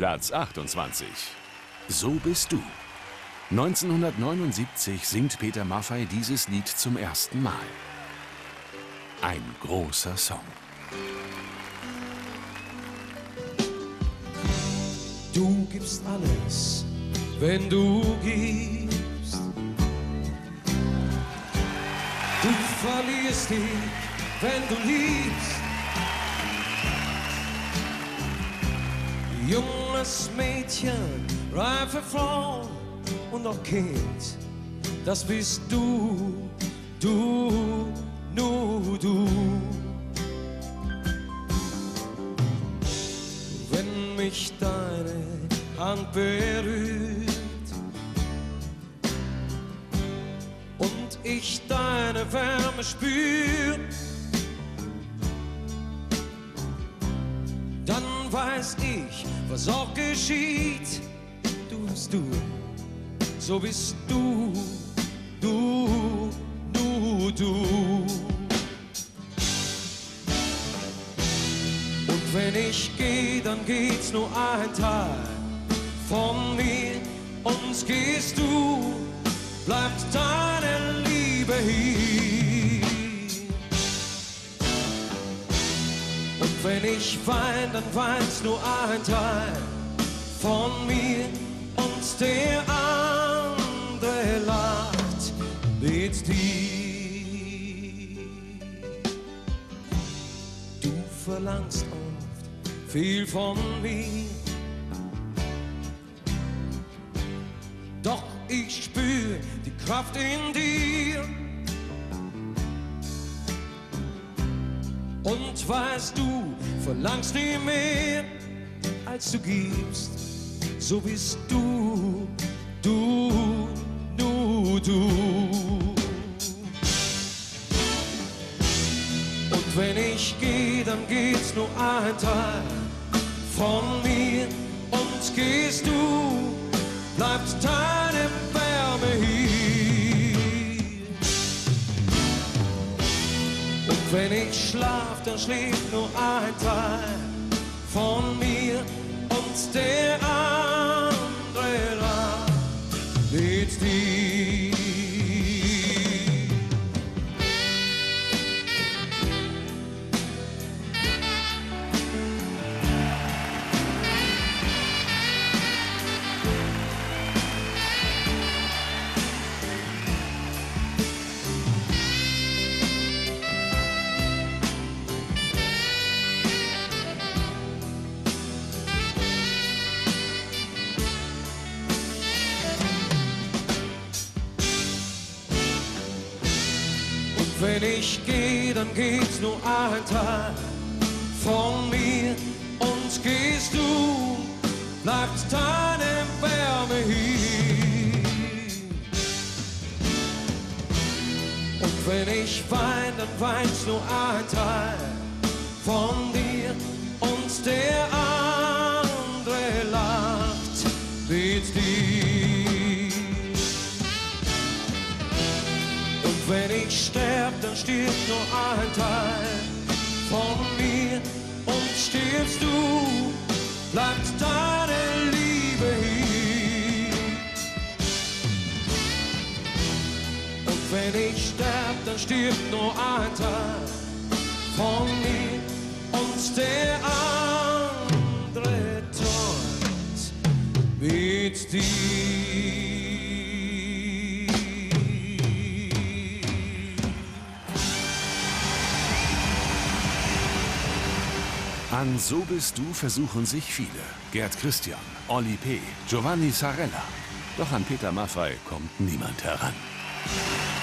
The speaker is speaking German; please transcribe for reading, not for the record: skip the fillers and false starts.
Platz 28. So bist du. 1979 singt Peter Maffay dieses Lied zum ersten Mal. Ein großer Song. Du gibst alles, wenn du gibst. Du verlierst dich, wenn du liebst. Junges Mädchen, reife Frau und auch Kind, das bist du, nur du. Wenn mich deine Hand berührt und ich deine Wärme spür, dann weiß ich, was auch geschieht. Du bist du, so bist du, nur du. Und wenn ich gehe, dann geht's nur ein Teil von mir. Und gehst du, bleibt deine Liebe hier. Und wenn ich wein, dann weint's nur ein Teil von mir. Und der andere lacht mit dir. Du verlangst oft viel von mir, doch ich spür die Kraft in dir. Und weißt du, verlangst nie mehr, als du gibst. So bist du, nur du. Und wenn ich gehe, dann geht's nur ein Teil von mir. Und gehst du, bleibt deine Wärme hier. Und wenn ich schlaf, dann schläft nur ein Teil von mir. Und der andere lacht mit dir. Wenn ich gehe, dann geht's nur ein Teil von mir. Und gehst du, bleibt deine Wärme hier. Und wenn ich wein, dann weint's nur ein Teil von dir. Und der andere lacht mit dir. Wenn ich sterb, dann stirbt nur ein Teil von mir. Und stirbst du, bleibt deine Liebe hier. Und wenn ich sterb, dann stirbt nur ein Teil von mir. Und der andere träumt mit dir. An So bist du versuchen sich viele. Gerd Christian, Olli P., Giovanni Zarella. Doch an Peter Maffay kommt niemand heran.